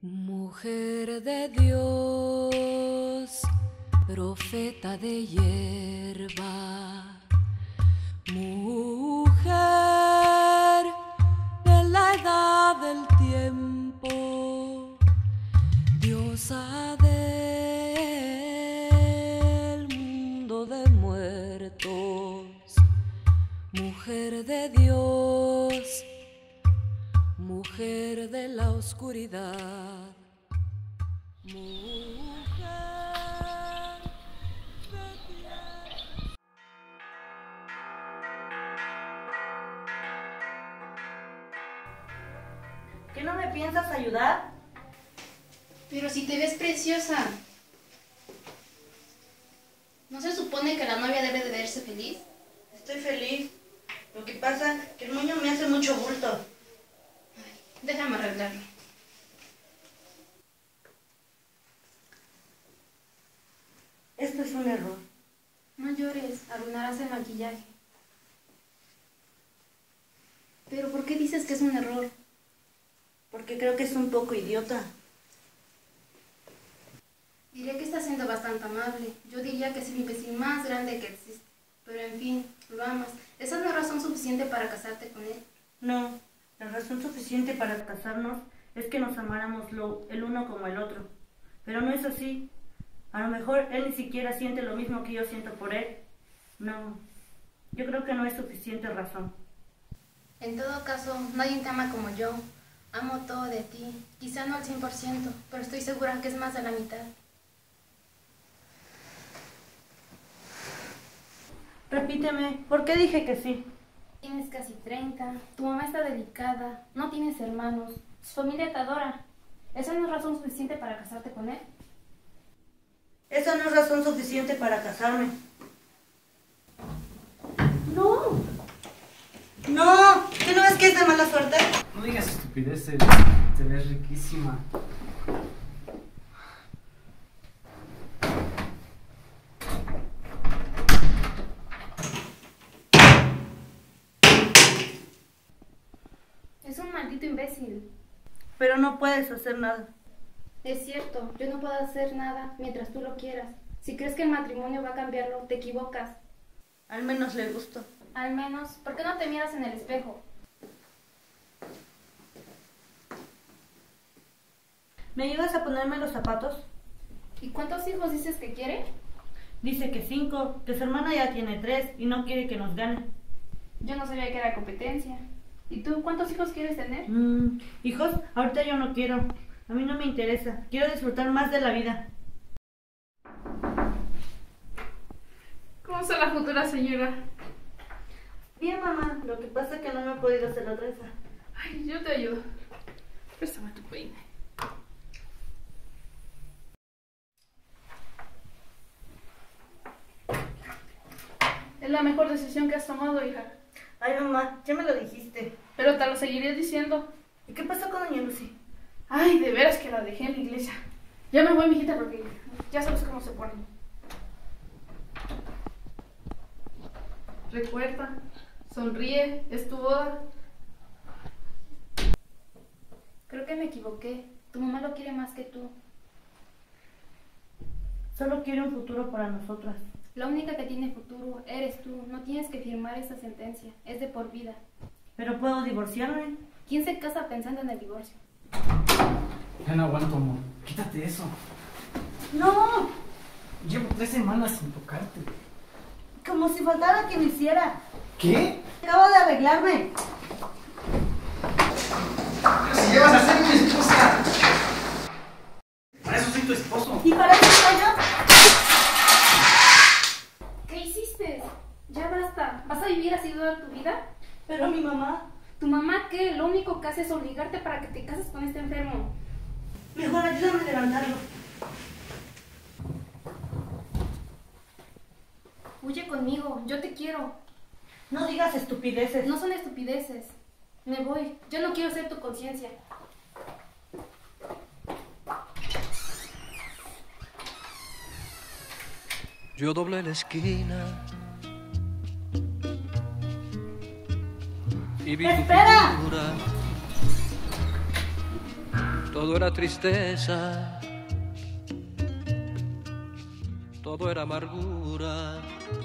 Mujer de Dios, profeta de hierba, mujer de la edad del tiempo, diosa del mundo de muertos, mujer de Dios, mujer de la oscuridad, mujer de tierra. ¿Qué no me piensas ayudar? Pero si te ves preciosa. ¿No se supone que la novia debe de verse feliz? Estoy feliz. Lo que pasa es que el moño me hace mucho bulto. Déjame arreglarlo. Esto es un error. No llores, arruinarás el maquillaje. ¿Pero por qué dices que es un error? Porque creo que es un poco idiota. Diré que estás siendo bastante amable. Yo diría que es el imbécil más grande que existe. Pero en fin, lo amas. Esa no es razón suficiente para casarte con él. No, la razón suficiente para casarnos es que nos amáramos el uno como el otro. Pero no es así. A lo mejor él ni siquiera siente lo mismo que yo siento por él. No, yo creo que no es suficiente razón. En todo caso, nadie te ama como yo. Amo todo de ti. Quizá no al 100%, pero estoy segura que es más de la mitad. Repíteme, ¿por qué dije que sí? Tienes casi 30, tu mamá está delicada, no tienes hermanos, tu familia te adora. ¿Esa no es razón suficiente para casarte con él? Esa no es razón suficiente para casarme. ¡No! No, ¿qué no ves que es de mala suerte? No digas estupideces, te ves riquísima. Es un maldito imbécil. Pero no puedes hacer nada. Es cierto, yo no puedo hacer nada mientras tú lo quieras. Si crees que el matrimonio va a cambiarlo, te equivocas. Al menos le gusto. Al menos, ¿por qué no te miras en el espejo? ¿Me ayudas a ponerme los zapatos? ¿Y cuántos hijos dices que quiere? Dice que 5, que su hermana ya tiene 3 y no quiere que nos gane. Yo no sabía que era competencia. ¿Y tú cuántos hijos quieres tener? Hijos, ahorita yo no quiero. A mí no me interesa. Quiero disfrutar más de la vida. ¿Cómo está la futura señora? Bien, mamá. Lo que pasa es que no me he podido hacer la trenza. Ay, yo te ayudo. Préstame tu peine. Es la mejor decisión que has tomado, hija. Ay, mamá, ya me lo dijiste. Pero te lo seguiré diciendo. ¿Y qué pasó con doña Lucy? Ay, de veras que la dejé en la iglesia. Ya me voy, mijita, porque ya sabes cómo se ponen. Recuerda, sonríe, es tu boda. Creo que me equivoqué. Tu mamá lo quiere más que tú. Solo quiero un futuro para nosotras. La única que tiene futuro eres tú. No tienes que firmar esa sentencia. Es de por vida. Pero puedo divorciarme. ¿Quién se casa pensando en el divorcio? Ya no aguanto, amor. Quítate eso. ¡No! Llevo 3 semanas sin tocarte. Como si faltara que me hiciera. ¿Qué? Acabo de arreglarme. Pero si llevas a ser mi esposa. Para eso soy tu esposo. ¿Y para qué soy yo? ¿Qué hiciste? Ya basta. ¿Vas a vivir así toda tu vida? Pero mi mamá. ¿Tu mamá qué? Lo único que hace es obligarte para que te cases con este enfermo. Mejor ayúdame a levantarlo. Huye conmigo. Yo te quiero. No digas estupideces. No son estupideces. Me voy. Yo no quiero ser tu conciencia. Yo doblé la esquina y vi tu ¡Espera! figura todo era tristeza, todo era amargura.